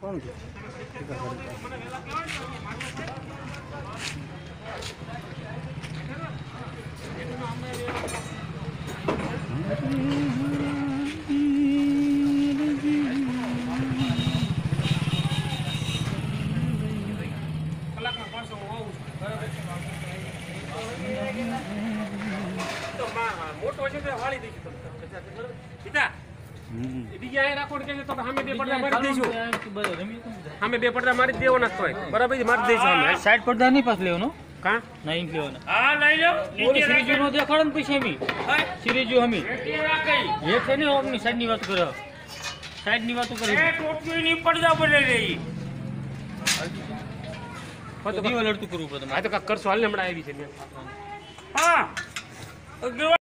કોણ છે મોટો છે તો વાળી દઈશું પિતા બીજા એ રાખો કે તો સામે બે પડદા મારી દઈશું સામે બે પડદા મારી દેવાના જ હોય બરાબર મારી દઈશું અમે સાઈડ પડદા નહીં પાસ લેવાનો કા નહીં લેવાના હા લઈ લો ઓલી સિરીજો નો દેખાડો ને પછી અમી સિરીજો અમી એ છે ને ઓમની સાઈડ ની વાત કરો સાઈડ ની વાતો કરી એ ટોપી ની પડદા પડે રહી તો દીવા લડતું કરવું પડે આ તો કાક કરશો હાલ ને હમણાં આવી છે હા